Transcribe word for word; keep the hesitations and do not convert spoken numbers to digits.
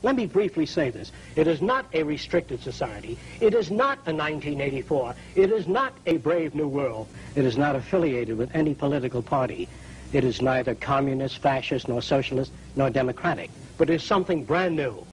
Let me briefly say this. It is not a restricted society. It is not a nineteen eighty-four. It is not a brave new world. It is not affiliated with any political party. It is neither communist, fascist, nor socialist, nor democratic, but is something brand new.